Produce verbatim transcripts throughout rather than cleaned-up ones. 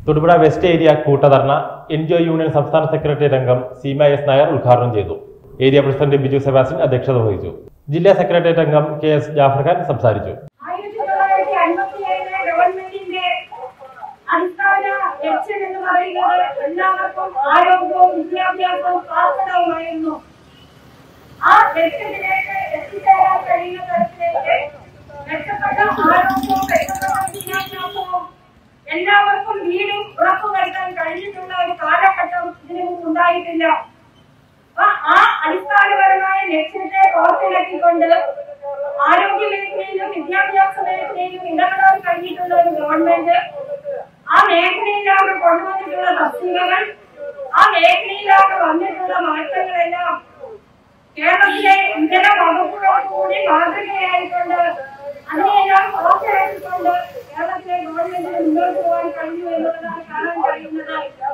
Thodupuzha west area കൂട്ടധർണ NGO union സംസ്ഥാന secretariat അംഗം സീമ എസ് നായർ ഉദ്ഘാടനം ചെയ്തു. ഏരിയ പ്രസിഡന്റ് ബിജു സെബാസ്റ്റ്യൻ അധ്യക്ഷത വഹിച്ചു. ജില്ലാ സെക്രട്ടേറിയറ്റ് അംഗം കെ എസ് ജാഫർ ഖാൻ സംസാരിച്ചു. എല്ലാവർക്കും വീടും ഉറപ്പുവരുത്താൻ കഴിഞ്ഞിട്ടുള്ള ഒരു കാലഘട്ടം ഇതിനു മുമ്പ് ഉണ്ടായിട്ടില്ല. ആ അടിസ്ഥാനപരമായ ലക്ഷ്യത്തെ പുറത്തിറക്കിക്കൊണ്ട് ആരോഗ്യ മേഖലയിലും വിദ്യാഭ്യാസ മേഖലയിലും ഇടപെടാൻ കഴിഞ്ഞിട്ടുള്ള ഒരു ഗവൺമെന്റ്, ആ മേഖലയിലാണ് കൊണ്ടുവന്നിട്ടുള്ള തസ്തികകൾ, ആ മേഖലയിലാണ് വന്നിട്ടുള്ള മാറ്റങ്ങളെല്ലാം കേരളത്തിലെ ഇതര വകുപ്പുകൾ കൂടി മാതൃകയായിക്കൊണ്ട് അതിനെല്ലാം പുറത്തിറക്കിക്കൊണ്ട് കേരളത്തിലെ ഗവൺമെന്റിന് മുന്നോട്ട് പോകാൻ കഴിഞ്ഞു എന്നുള്ളതാണ് കാണാൻ കഴിയുന്നത്.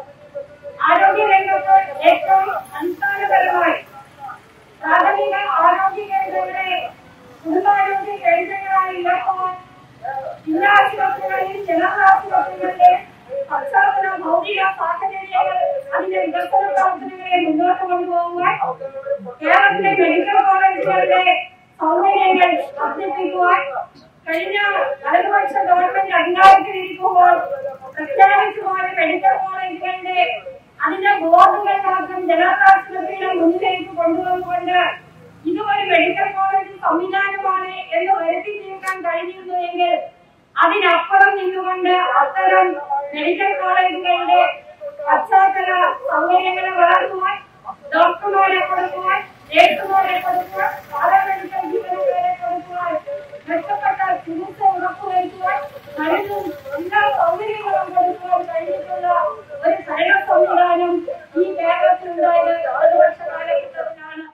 ആരോഗ്യ രംഗത്ത് ഏറ്റവും അടിസ്ഥാനപരമായി പ്രാഥമിക ആരോഗ്യ കേന്ദ്രങ്ങളെ കുടുംബാരോഗ്യ കേന്ദ്രങ്ങളായി ഉയർത്താൻ ജില്ലാ ആശുപത്രികളിൽ ജനറൽ ആശുപത്രികളിലെ പശ്ചാത്തല ഭൗതിക സാഹചര്യങ്ങൾ അതിന്റെ വികസന പ്രവർത്തനങ്ങളെ മുന്നോട്ട് കൊണ്ടുപോകുവാൻ കേരളത്തിലെ മെഡിക്കൽ കോളേജുകളിലെ സൗകര്യങ്ങൾ വർദ്ധിപ്പിക്കുവാൻ കഴിഞ്ഞ വലതുപക്ഷ ഗവൺമെന്റ് അധികാരത്തിലിരിക്കുമ്പോൾ പ്രഖ്യാപിച്ചുപോയ മെഡിക്കൽ കോളേജുകളുടെ അതിന്റെ ബോർഡുകൾ മാത്രം ജനറൽ ആശുപത്രിയുടെ മുന്നിലേക്ക് കൊണ്ടുവന്നുകൊണ്ട് ഇതുവരെ മെഡിക്കൽ കോളേജ് സംവിധാനമാണ് എന്ന് വരുത്തി തീർക്കാൻ കഴിഞ്ഞിരുന്നു എങ്കിൽ അതിനപ്പുറം നിന്നുകൊണ്ട് അത്തരം മെഡിക്കൽ കോളേജുകളുടെ പശ്ചാത്തല സൗകര്യങ്ങളെ വളർത്തുവാൻ, ഡോക്ടർമാരെ കൊടുക്കുവാൻ, നേഴ്സുമാരെ കൊടുക്കുവാൻ, പാരാമെഡിക്കൽ ജീവനക്കാരെ കൊടുക്കുവാൻ, മെച്ചപ്പെട്ട ചികിത്സ ഉറപ്പുവരുത്തുവാൻ, മരുന്നും എല്ലാ സൗകര്യങ്ങളും കൊടുക്കുവാൻ കഴിഞ്ഞിട്ടുള്ള ഒരു ഭരണ സംവിധാനം ഈ കേരളത്തിലുണ്ടായത് വലതുപക്ഷ കാലഘട്ടത്തിലാണ്.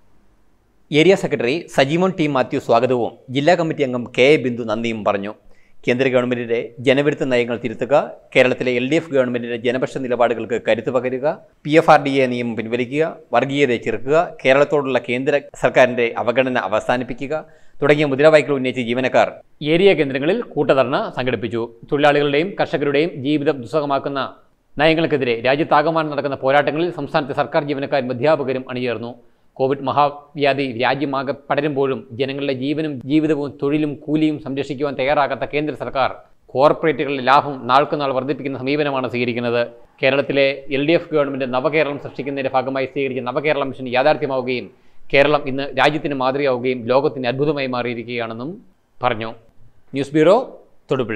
Area secretary Sajimon T Mathew സ്വാഗതവും ജില്ലാ കമ്മിറ്റി അംഗം കെ എ ബിന്ദു നന്ദിയും പറഞ്ഞു. കേന്ദ്ര ഗവൺമെന്റിന്റെ ജനവിരുദ്ധ നയങ്ങൾ തിരുത്തുക, കേരളത്തിലെ എൽ ഡി എഫ് ഗവൺമെന്റിന്റെ ജനപക്ഷ നിലപാടുകൾക്ക് കരുത്ത് പകരുക, P F R D A നിയമം പിൻവലിക്കുക, വർഗീയതയെ ചെറുക്കുക, കേരളത്തോടുള്ള കേന്ദ്ര സർക്കാരിന്റെ അവഗണന അവസാനിപ്പിക്കുക തുടങ്ങിയ മുദ്രാവാക്യങ്ങൾ ഉന്നയിച്ച് ജീവനക്കാർ ഏരിയ കേന്ദ്രങ്ങളിൽ കൂട്ടധർണ സംഘടിപ്പിച്ചു. തൊഴിലാളികളുടെയും കർഷകരുടെയും ജീവിതം ദുസ്സഹമാക്കുന്ന നയങ്ങൾക്കെതിരെ രാജ്യത്താകമാനം നടക്കുന്ന പോരാട്ടങ്ങളിൽ സംസ്ഥാനത്തെ സർക്കാർ ജീവനക്കാരും അധ്യാപകരും അണിചേർന്നു. കോവിഡ് മഹാവ്യാധി രാജ്യമാകെ പടരുമ്പോഴും ജനങ്ങളുടെ ജീവനും ജീവിതവും തൊഴിലും കൂലിയും സംരക്ഷിക്കുവാൻ തയ്യാറാകാത്ത കേന്ദ്ര സർക്കാർ കോർപ്പറേറ്റുകളുടെ ലാഭം നാൾക്കുനാൾ വർദ്ധിപ്പിക്കുന്ന സമീപനമാണ് സ്വീകരിക്കുന്നത്. കേരളത്തിലെ എൽ ഡി എഫ് ഗവൺമെന്റ് നവകേരളം സൃഷ്ടിക്കുന്നതിന്റെ ഭാഗമായി സ്വീകരിച്ച നവകേരള മിഷൻ യാഥാർത്ഥ്യമാവുകയും കേരളം ഇന്ന് രാജ്യത്തിന് മാതൃകയാവുകയും ലോകത്തിന് അത്ഭുതമായി മാറിയിരിക്കുകയാണെന്നും പറഞ്ഞു. News bureau, Thodupuzha.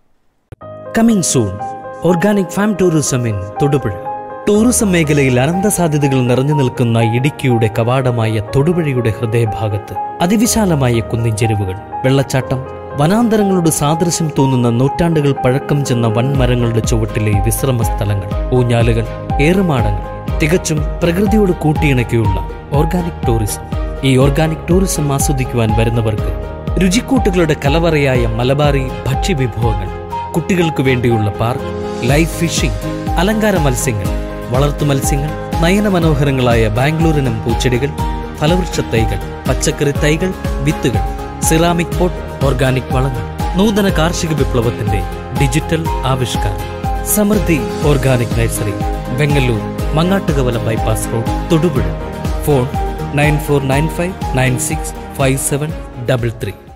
Coming soon organic farm tourism in Thodupuzha. Tourism മേഖലയിൽ അനന്ത സാധ്യതകൾ നിറഞ്ഞു നിൽക്കുന്ന ഇടുക്കിയുടെ കവാടമായ തൊടുപുഴയുടെ ഹൃദയഭാഗത്ത് അതിവിശാലമായ കുന്നിൻ ചെരുവുകൾ, വെള്ളച്ചാട്ടം, വനാന്തരങ്ങളുടെ സാദൃശ്യം തോന്നുന്ന നൂറ്റാണ്ടുകൾ പഴക്കം ചെന്ന വൻമരങ്ങളുടെ ചുവട്ടിലെ വിശ്രമ സ്ഥലങ്ങൾ, ഊഞ്ഞാലുകൾ, ഏറുമാടങ്ങൾ, തികച്ചും പ്രകൃതിയോട് കൂട്ടിയിണക്കിയുള്ള ഓർഗാനിക് ടൂറിസം. ഈ ഓർഗാനിക് ടൂറിസം ആസ്വദിക്കുവാൻ വരുന്നവർക്ക് രുചിക്കൂട്ടുകളുടെ കലവറയായ മലബാറി ഭക്ഷ്യവിഭവങ്ങൾ, കുട്ടികൾക്ക് വേണ്ടിയുള്ള പാർക്ക്, ലൈവ് ഫിഷിംഗ്, അലങ്കാര മത്സ്യങ്ങൾ, വളർത്തു മത്സ്യങ്ങൾ, നയന മനോഹരങ്ങളായ ബാംഗ്ലൂരിനം പൂച്ചെടികൾ, ഫലവൃക്ഷ തൈകൾ, പച്ചക്കറി തൈകൾ, വിത്തുകൾ, സിറാമിക് പോട്ട്, ഓർഗാനിക് വളങ്ങൾ, നൂതന കാർഷിക വിപ്ലവത്തിന്റെ ഡിജിറ്റൽ ആവിഷ്കാരം. Samriddhi organic nursery, Bangalore, Mangattukavalam bypass road, Thodupuzha. Phone nine four nine five nine six five seven double three.